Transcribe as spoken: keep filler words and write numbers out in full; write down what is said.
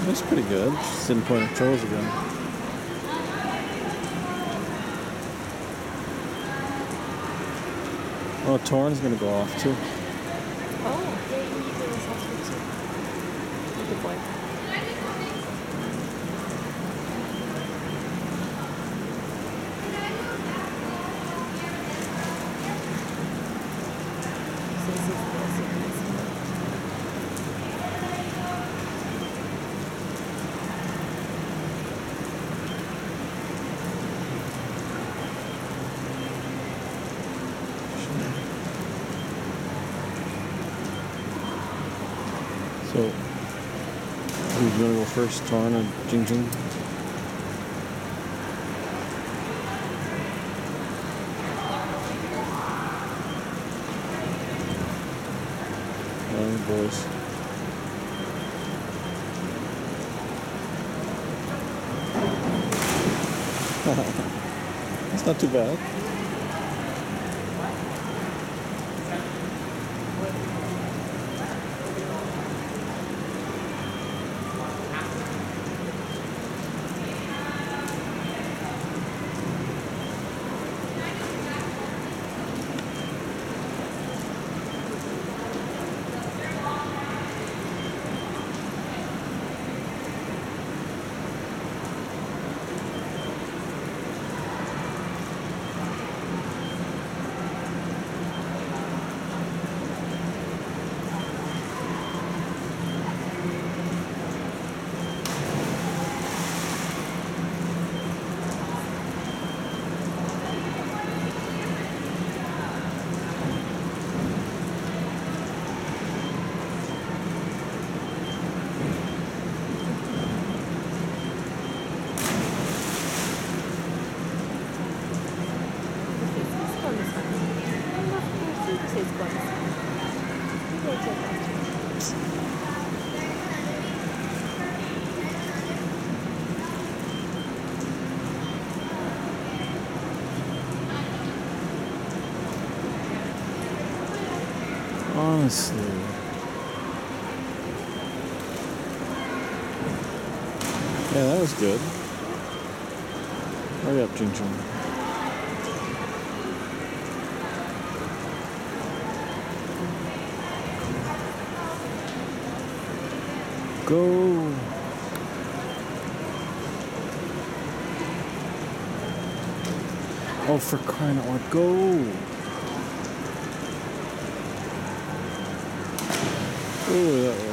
That's pretty good. Just didn't point at trolls again. Oh, Torin's gonna go off too. Oh, yeah, you need to this house too. Good boy. So, who's gonna go first, Torin or JingJing? Oh, boys. That's not too bad. Honestly. Yeah, that was good. Hurry up, JingJing. Go! Oh, for crying out loud, go! Oh, that